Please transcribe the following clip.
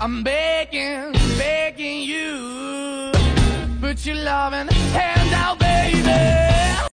I'm begging, begging you, put your loving hand out, baby.